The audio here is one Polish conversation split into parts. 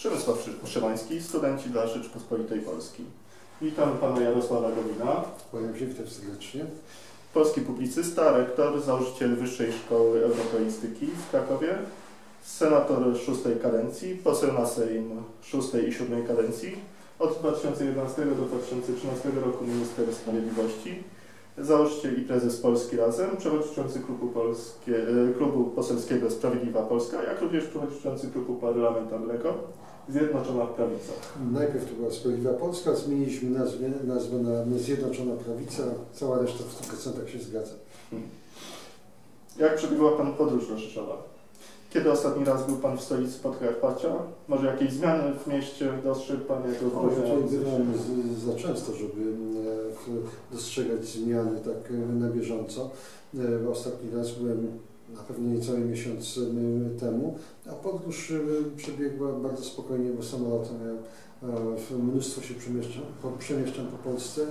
Przemysław Szymański, studenci dla Rzeczypospolitej Polski. Witam pana Jarosława Gowina. Kłaniam się, witam serdecznie. Polski publicysta, rektor, założyciel Wyższej Szkoły Europeistyki w Krakowie, senator 6. kadencji, poseł na Sejm 6. i 7. kadencji, od 2011 do 2013 roku minister sprawiedliwości, założyciel i prezes Polski Razem, przewodniczący klubu poselskiego Sprawiedliwa Polska, jak również przewodniczący klubu parlamentarnego Zjednoczona Prawica. Najpierw to była Sprawiedliwa Polska, zmieniliśmy nazwę na Zjednoczona Prawica, cała reszta w 100% się zgadza. Jak przebiegła pan podróż do Rzeszowa? Kiedy ostatni raz był pan w stolicy Podkarpacia? Może jakieś zmiany w mieście dostrzegł pan jako Tutaj bywamy za często, żeby dostrzegać zmiany tak na bieżąco. Ostatni raz byłem na pewno niecały miesiąc temu, a podróż przebiegła bardzo spokojnie, bo samolotem mnóstwo się przemieszczam po Polsce.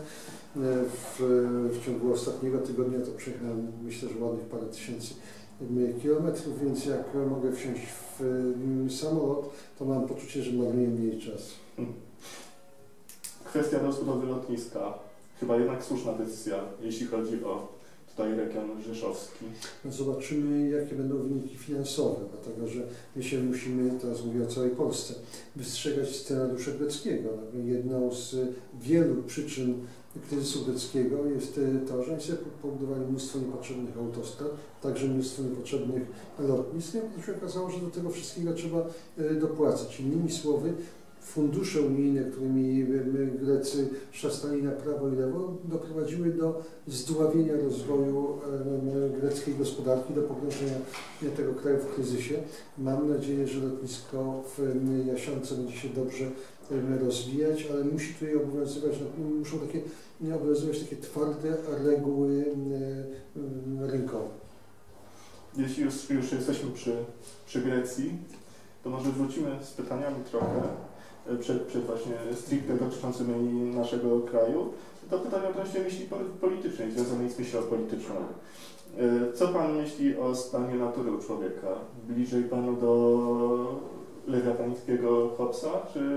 W ciągu ostatniego tygodnia to przejechałem, myślę, że ładnych parę tysięcy kilometrów, więc jak mogę wsiąść w samolot, to mam poczucie, że marnuję mniej czasu. Kwestia rozbudowy lotniska. Chyba jednak słuszna decyzja, jeśli chodzi o tutaj region rzeszowski. No zobaczymy, jakie będą wyniki finansowe, dlatego że my się musimy, teraz mówię o całej Polsce, wystrzegać scenariusza greckiego. Jedną z wielu przyczyn kryzysu greckiego jest to, że oni sobie pobudowali mnóstwo niepotrzebnych autostrad, także mnóstwo niepotrzebnych lotnisk, i się okazało, że do tego wszystkiego trzeba dopłacać. Innymi słowy, fundusze unijne, którymi Grecy szastali na prawo i lewo, doprowadziły do zdławienia rozwoju greckiej gospodarki, do pogrążenia tego kraju w kryzysie. Mam nadzieję, że lotnisko w Jasionce będzie się dobrze rozwijać, ale musi tutaj muszą obowiązywać takie twarde reguły rynkowe. Jeśli już jesteśmy przy Grecji, to może wrócimy z pytaniami trochę przed właśnie stricte dotyczącymi naszego kraju, do pytania odnośnie myśli politycznej, związanej z myślą polityczną. Co pan myśli o stanie natury u człowieka? Bliżej panu do lewiatańskiego Hobbesa,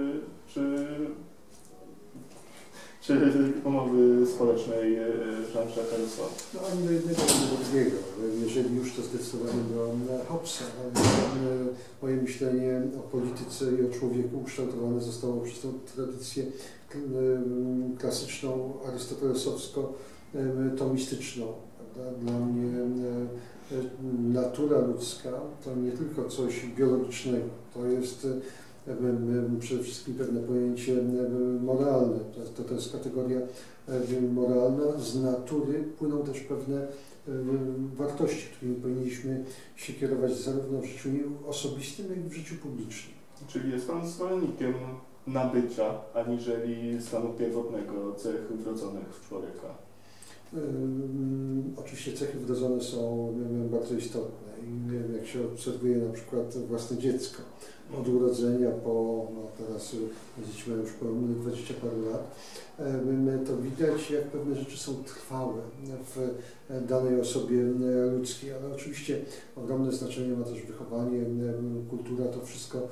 czy umowy społecznej Jean-Jacques Rousseau? No ani do jednego, ani do drugiego. Jeżeli już, to zdecydowanie do Hobbesa. Moje myślenie o polityce i o człowieku ukształtowane zostało przez tą tradycję klasyczną, arystotelesowsko-tomistyczną. Dla mnie natura ludzka to nie tylko coś biologicznego, to jest przede wszystkim pewne pojęcie moralne. To jest kategoria moralna. Z natury płyną też pewne wartości, którymi powinniśmy się kierować zarówno w życiu osobistym, jak i w życiu publicznym. Czyli jest pan zwolennikiem nabycia, aniżeli stanu pierwotnego cech wrodzonych w człowieka? Oczywiście cechy wrodzone są bardzo istotne i jak się obserwuje na przykład własne dziecko od urodzenia po, teraz dzieci mają już po 20 parę lat, to widać, jak pewne rzeczy są trwałe w danej osobie ludzkiej, ale oczywiście ogromne znaczenie ma też wychowanie, kultura, to wszystko,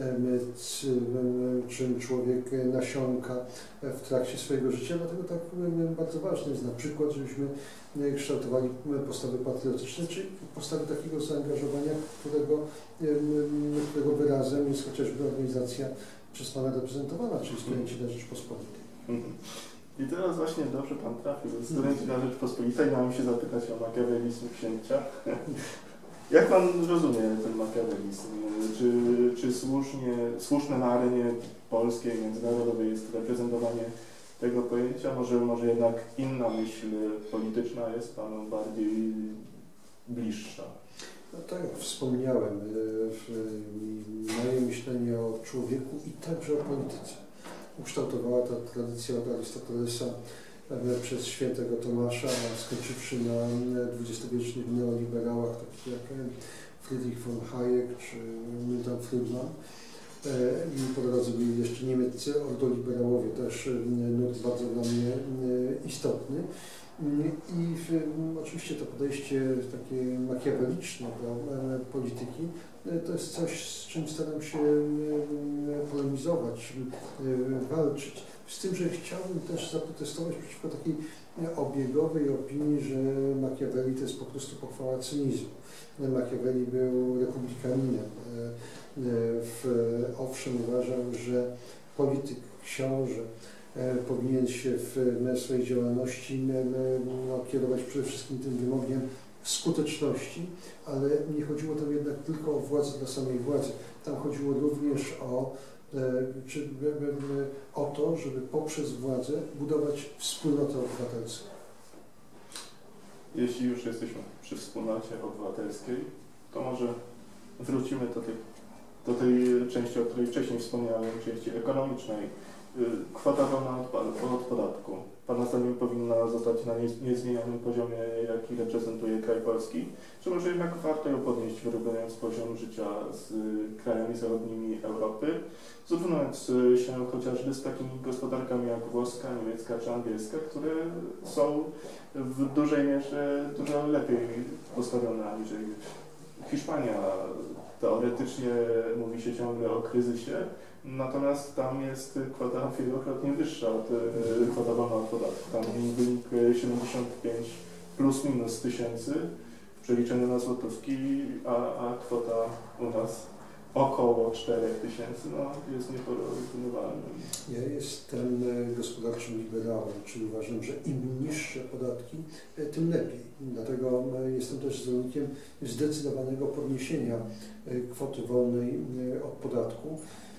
czym człowiek nasiąka w trakcie swojego życia, dlatego tak bardzo ważne jest na przykład, żebyśmy kształtowali postawy patriotyczne, czy postawy takiego zaangażowania, którego wyrazem jest chociażby organizacja przez pana reprezentowana, czyli Studenci dla Rzeczypospolitej. I teraz właśnie dobrze pan trafił. Studenci dla Rzeczypospolitej, miałem się zapytać o makiawelizm księcia. Jak pan rozumie ten makiawelizm? Czy słuszne na arenie polskiej, międzynarodowej jest reprezentowanie tego pojęcia? Może jednak inna myśl polityczna jest panu bardziej bliższa? No tak jak wspomniałem, moje myślenie o człowieku i także o polityce ukształtowała ta tradycja od Arystotelesa przez świętego Tomasza, skończywszy na dwudziestowiecznych neoliberałach, takich jak Friedrich von Hayek czy Milton Friedman. I po drodze byli jeszcze niemieccy ordoliberałowie, też nurt bardzo dla mnie istotny. I oczywiście to podejście takie makiaweliczne do polityki to jest coś, z czym staram się polemizować, walczyć. Z tym, że chciałbym też zaprotestować przeciwko takiej obiegowej opinii, że Machiavelli to jest po prostu pochwała cynizmu. Machiavelli był republikaninem. Owszem, uważam, że polityk, książę powinien się w swojej działalności kierować przede wszystkim tym wymogiem skuteczności, ale nie chodziło tam jednak tylko o władzę dla samej władzy. Tam chodziło również o to, żeby poprzez władzę budować wspólnotę obywatelską. Jeśli już jesteśmy przy wspólnocie obywatelskiej, to może wrócimy do tej części, o której wcześniej wspomniałem, części ekonomicznej. Kwota wolna od podatku. Pana zdaniem powinna zostać na niezmienionym poziomie, jaki reprezentuje kraj polski? Czy może jednak warto ją podnieść, wyrównując poziom życia z krajami zachodnimi Europy, zrównując się chociażby z takimi gospodarkami jak włoska, niemiecka czy angielska, które są w dużej mierze dużo lepiej postawione aniżeli Hiszpania. Teoretycznie mówi się ciągle o kryzysie, natomiast tam jest kwota wielokrotnie wyższa od kwota wolna od podatku. Tam wynik 75 plus minus tysięcy przeliczony na złotówki, a kwota u nas około 4000 jest nieporównywalna. Ja jestem gospodarczym liberałem, czyli uważam, że im niższe podatki, tym lepiej. Dlatego jestem też zwolennikiem zdecydowanego podniesienia kwoty wolnej od podatku.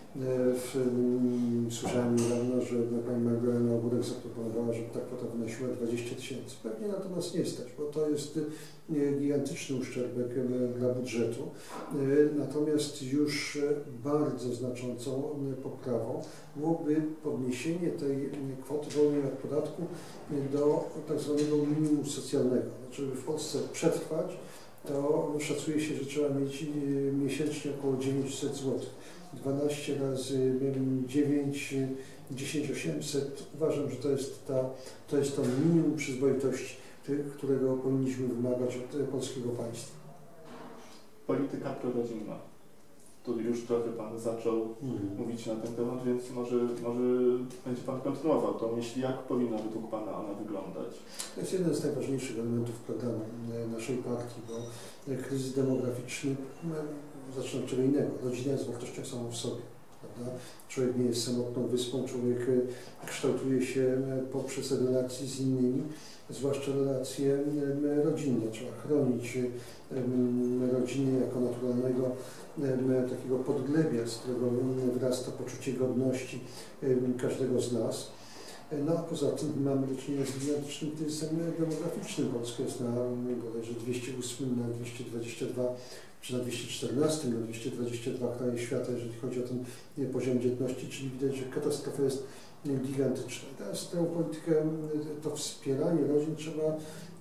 Słyszałem niedawno, że pani Magdalena Obudek zaproponowała, żeby ta kwota wynosiła 20 000. Pewnie natomiast nie stać, bo to jest gigantyczny uszczerbek dla budżetu. Natomiast już bardzo znaczącą poprawą byłoby podniesienie tej kwoty wolnej od podatku do tak zwanego minimum socjalnego. Znaczy, żeby w Polsce przetrwać, to szacuje się, że trzeba mieć miesięcznie około 900 zł. 12 razy 9, 10 800. Uważam, że to jest to minimum przyzwoitości, którego powinniśmy wymagać od polskiego państwa. Polityka prorodzinna. Tu już trochę Pan zaczął mówić na ten temat, więc może będzie Pan kontynuował tą myśl, jak powinna według Pana ona wyglądać? To jest jeden z najważniejszych elementów programu naszej partii, bo kryzys demograficzny, zacznę od czego innego. Rodzina jest wartością samą w sobie. Prawda? Człowiek nie jest samotną wyspą, człowiek kształtuje się poprzez relacje z innymi, zwłaszcza relacje rodzinne. Trzeba chronić rodziny jako naturalnego takiego podglebia, z którego wyrasta poczucie godności każdego z nas. No a poza tym mamy do czynienia z gigantycznym kryzysem demograficznym. Polska jest na bodajże 208, na 222 czy na 214, na 222 kraje świata, jeżeli chodzi o ten poziom dzietności, czyli widać, że katastrofa jest gigantyczna. Teraz tę politykę, to wspieranie rodzin trzeba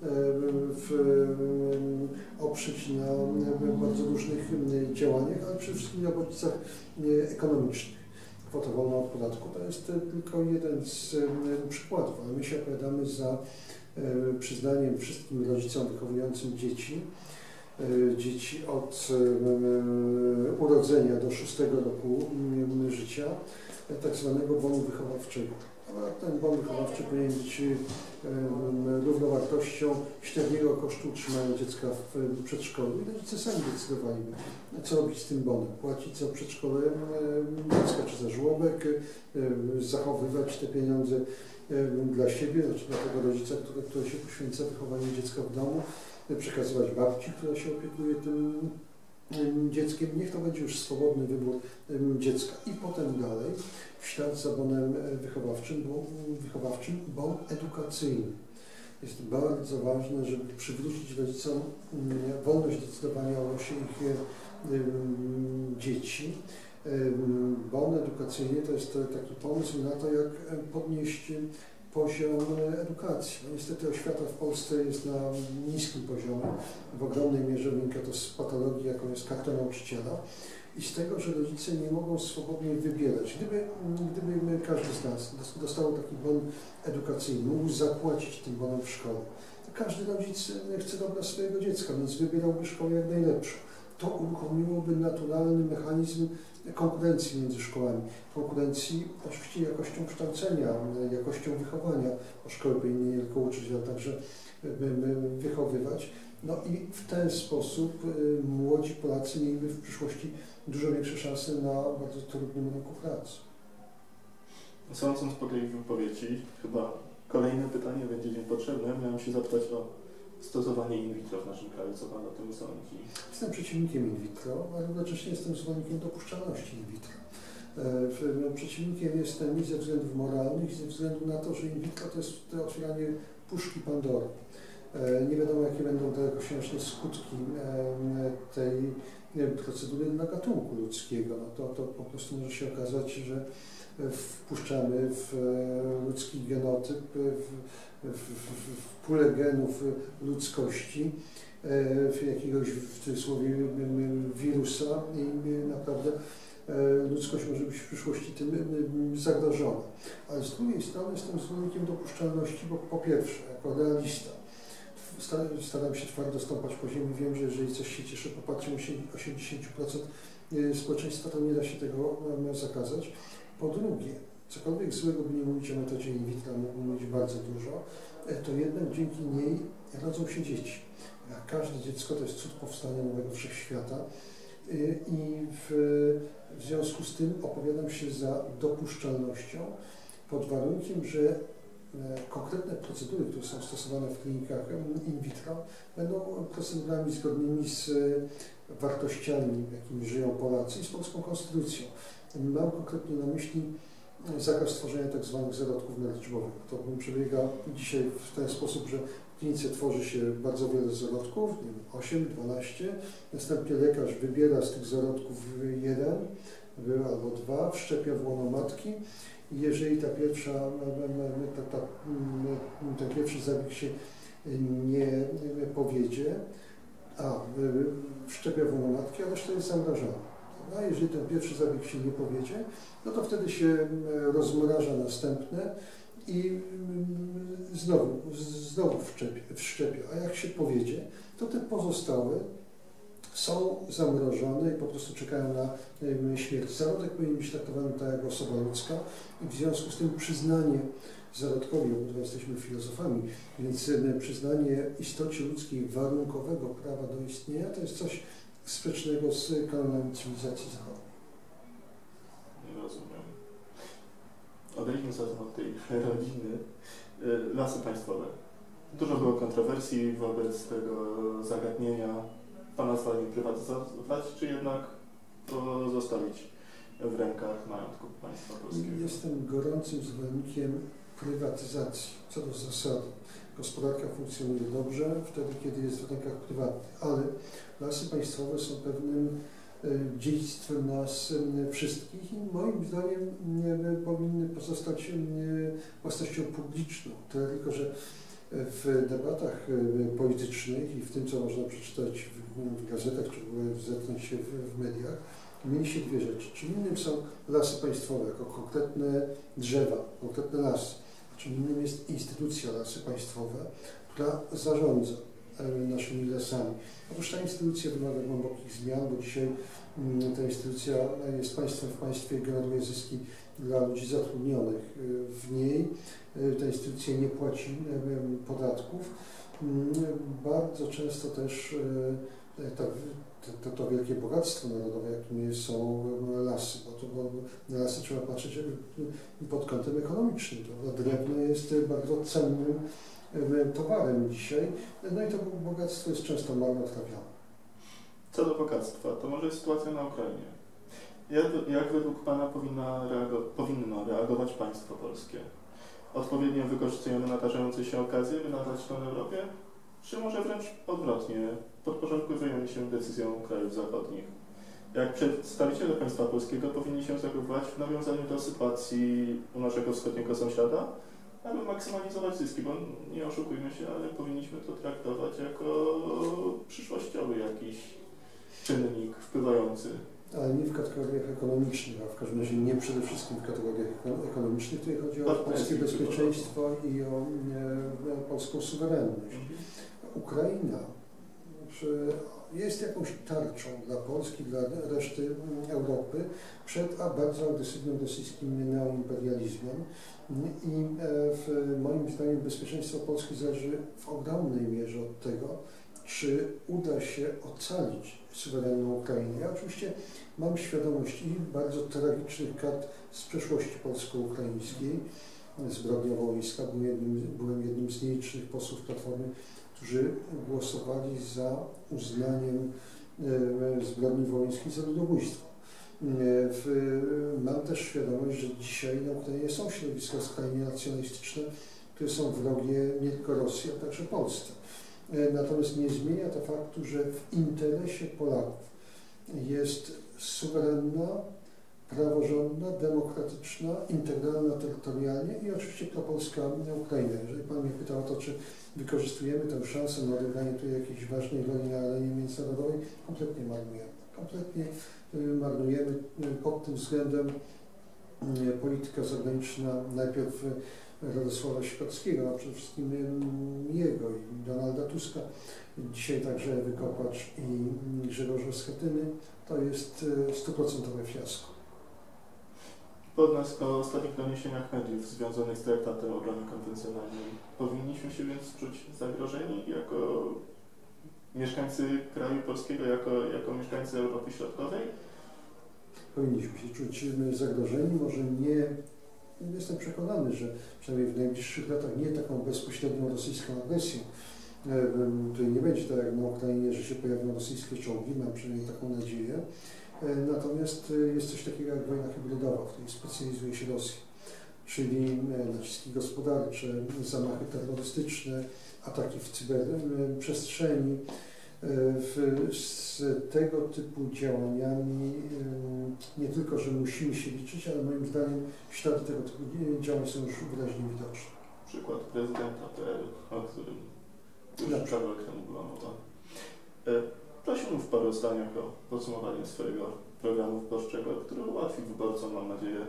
oprzeć na bardzo różnych działaniach, ale przede wszystkim na bodźcach ekonomicznych. Kwota wolna od podatku to jest tylko jeden z przykładów, ale my się opowiadamy za przyznaniem wszystkim rodzicom wychowującym dzieci od urodzenia do 6 roku życia, tak zwanego bonu wychowawczego. A ten bon wychowawczy powinien być równowartością średniego kosztu utrzymania dziecka w przedszkolu. I rodzice sami decydowaliby, co robić z tym bonem. Płacić za przedszkole dziecka czy za żłobek, zachowywać te pieniądze dla siebie, znaczy dla tego rodzica, który się poświęca wychowaniu dziecka w domu, przekazywać babci, która się opiekuje tym dzieckiem. Niech to będzie już swobodny wybór dziecka. I potem dalej, w ślad za bonem wychowawczym, bon edukacyjny. Jest bardzo ważne, żeby przywrócić rodzicom wolność decydowania o losie ich dzieci. Bon edukacyjny to jest taki pomysł na to, jak podnieść poziom edukacji. No niestety oświata w Polsce jest na niskim poziomie. W ogromnej mierze wynika to z patologii, jaką jest karta nauczyciela. i z tego, że rodzice nie mogą swobodnie wybierać. Gdyby każdy z nas dostał taki bon edukacyjny, mógł zapłacić tym bonem w szkole, to każdy rodzic chce dobra swojego dziecka, więc wybierałby szkołę jak najlepszą. To uruchomiłoby naturalny mechanizm konkurencji między szkołami. Konkurencji oczywiście jakością kształcenia, jakością wychowania, bo szkoły powinny nie tylko uczyć, ale także wychowywać. No i w ten sposób młodzi Polacy mieliby w przyszłości dużo większe szanse na bardzo trudnym rynku pracy. Sądząc po tej wypowiedzi, chyba kolejne pytanie będzie mi potrzebne. Miałem się zapytać o stosowanie in vitro w naszym kraju. Co Pan o tym sądzi? Jestem przeciwnikiem in vitro, ale jednocześnie jestem zwolennikiem dopuszczalności in vitro. Przeciwnikiem jestem i ze względów moralnych, i ze względu na to, że in vitro to jest otwieranie puszki Pandory. Nie wiadomo, jakie będą dalekosiężne skutki tej procedury dla gatunku ludzkiego. No to po prostu może się okazać, że wpuszczamy w ludzki genotyp, w pulę genów ludzkości jakiegoś w cudzysłowie wirusa i naprawdę ludzkość może być w przyszłości tym zagrożona. Ale z drugiej strony jestem zwolennikiem dopuszczalności, bo po pierwsze, jako realista, staram się twardo stąpać po ziemi, wiem, że jeżeli coś się cieszy poparciem 80% społeczeństwa, to nie da się tego zakazać. Po drugie, cokolwiek złego by nie mówić o metodzie in vitro, mógłbym mówić bardzo dużo, to jednak dzięki niej rodzą się dzieci. A każde dziecko to jest cud powstania nowego wszechświata i w związku z tym opowiadam się za dopuszczalnością pod warunkiem, że konkretne procedury, które są stosowane w klinikach in vitro, będą procedurami zgodnymi z wartościami, jakimi żyją Polacy i z polską konstytucją. Mam konkretnie na myśli zakaz tworzenia tzw. zarodków naliczbowych. To przebiega dzisiaj w ten sposób, że w klinice tworzy się bardzo wiele zarodków, 8, 12, następnie lekarz wybiera z tych zarodków jeden albo dwa, wszczepia w łono matki i jeżeli ten pierwszy zabieg się nie powiedzie, wszczepia w łono matki, a reszta jest zamrażana. A jeżeli ten pierwszy zabieg się nie powiedzie, no to wtedy się rozmraża następne i znowu wszczepia. A jak się powiedzie, to te pozostałe są zamrożone i po prostu czekają na śmierć. Zarodek powinien być traktowany tak jak osoba ludzka i w związku z tym przyznanie zarodkowi, bo jesteśmy filozofami, więc przyznanie istocie ludzkiej warunkowego prawa do istnienia to jest coś sprzecznego z kanonami cywilizacji zachodniej. Rozumiem. Odejdźmy zatem od tej rodziny. Lasy państwowe. Dużo było kontrowersji wobec tego zagadnienia. Pana zdaniem prywatyzować, czy jednak to zostawić w rękach majątku państwa polskiego? Jestem gorącym zwolennikiem prywatyzacji, co do zasady. Gospodarka funkcjonuje dobrze wtedy, kiedy jest w rękach prywatnych, ale lasy państwowe są pewnym dziedzictwem nas wszystkich i moim zdaniem powinny pozostać własnością publiczną. Tylko że w debatach politycznych i w tym, co można przeczytać w gazetach, czy zetknąć się w mediach, mieli się dwie rzeczy. Czym innym są lasy państwowe, jako konkretne drzewa, konkretne lasy. Czym innym jest instytucja Lasy Państwowe, która zarządza naszymi lasami. Otóż ta instytucja wymaga głębokich zmian, bo dzisiaj ta instytucja jest państwem w państwie i generuje zyski dla ludzi zatrudnionych w niej. Ta instytucja nie płaci podatków. Bardzo często też to wielkie bogactwo narodowe, jakim są lasy, bo na lasy trzeba patrzeć pod kątem ekonomicznym. Drewno jest bardzo cennym towarem dzisiaj, no i to bogactwo jest często marnotrawione. Co do bogactwa, to może sytuacja na Ukrainie. Jak według Pana powinno reagować państwo polskie? Odpowiednio wykorzystujemy nadarzające się okazje, by nadać to Europie? Czy może wręcz odwrotnie, podporządkujemy się decyzjom krajów zachodnich? Jak przedstawiciele państwa polskiego powinni się zachowywać w nawiązaniu do sytuacji u naszego wschodniego sąsiada, aby maksymalizować zyski, bo nie oszukujmy się, ale powinniśmy to traktować jako przyszłościowy jakiś czynnik wpływający ale nie w kategoriach ekonomicznych, a w każdym razie nie przede wszystkim w kategoriach ekonomicznych. Tutaj chodzi o polskie bezpieczeństwo i o polską suwerenność. Ukraina jest jakąś tarczą dla Polski, dla reszty Europy przed bardzo agresywnym rosyjskim neoimperializmem i moim zdaniem bezpieczeństwo Polski zależy w ogromnej mierze od tego, czy uda się ocalić suwerenną Ukrainę. Ja oczywiście mam świadomość i bardzo tragicznych kart z przeszłości polsko-ukraińskiej, zbrodnia wołyńska, byłem jednym z nielicznych posłów Platformy, którzy głosowali za uznaniem zbrodni wołyńskiej za ludobójstwo. Mam też świadomość, że dzisiaj na Ukrainie są środowiska skrajnie nacjonalistyczne, które są wrogie nie tylko Rosji, ale także Polsce. Natomiast nie zmienia to faktu, że w interesie Polaków jest suwerenna, praworządna, demokratyczna, integralna terytorialnie i oczywiście propolska Ukraina. Jeżeli Pan mnie pytał o to, czy wykorzystujemy tę szansę na odegranie tu jakiejś ważnej roli na arenie międzynarodowej, kompletnie marnujemy. Kompletnie marnujemy pod tym względem polityka zagraniczna najpierw Radosława Sikorskiego, a przede wszystkim jego i Donalda Tuska, dzisiaj także Ewy Kopacz i Grzegorza Schetyny, to jest 100% fiasko. Po ostatnich doniesieniach mediów związanych z traktatem o broni konwencjonalnej powinniśmy się więc czuć zagrożeni jako mieszkańcy kraju polskiego, jako mieszkańcy Europy Środkowej? Powinniśmy się czuć zagrożeni, może nie. Jestem przekonany, że przynajmniej w najbliższych latach nie taką bezpośrednią rosyjską agresją. Tutaj nie będzie tak jak na Ukrainie, że się pojawią rosyjskie czołgi, mam przynajmniej taką nadzieję. Natomiast jest coś takiego jak wojna hybrydowa, w której specjalizuje się Rosja, czyli naciski gospodarcze, zamachy terrorystyczne, ataki w cyberprzestrzeni. Z tego typu działaniami nie tylko, że musimy się liczyć, ale moim zdaniem ślady tego typu działań są już wyraźnie widoczne. Przykład prezydenta PRL, o którym już kawałek temu była mowa. Prosiłbym w paru zdaniach o podsumowanie swojego programu wyborczego, który ułatwi wyborcom, mam nadzieję,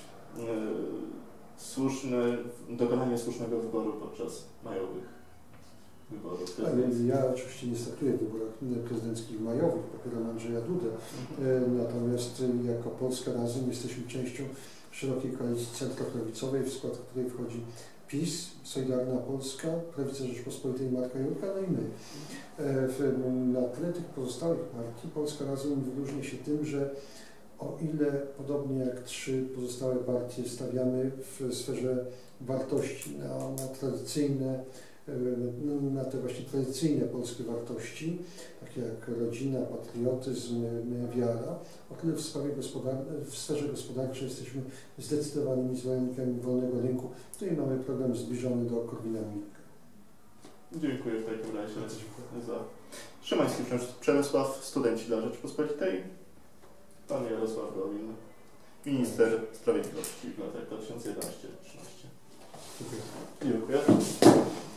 dokonanie słusznego wyboru podczas majowych wyborów prezydenckich. Ja oczywiście nie startuję w wyborach prezydenckich majowych, popieram Andrzeja Dudę, natomiast jako Polska Razem jesteśmy częścią szerokiej koalicji centroprawicowej, w skład której wchodzi PiS, Solidarna Polska, Prawica Rzeczpospolitej Marka Jurka, no i my. Na tle tych pozostałych partii Polska Razem wyróżnia się tym, że o ile podobnie jak trzy pozostałe partie stawiamy w sferze wartości na tradycyjne, na te właśnie tradycyjne polskie wartości, takie jak rodzina, patriotyzm, wiara, o tyle w sferze gospodarczej jesteśmy zdecydowanymi zwolennikami wolnego rynku. Tutaj mamy program zbliżony do Korwina-Mikke. Dziękuję w takim razie za Szymański Przemysław, studenci dla Rzeczpospolitej, pan Jarosław Gowin, minister sprawiedliwości w latach 2011-2013. Dziękuję.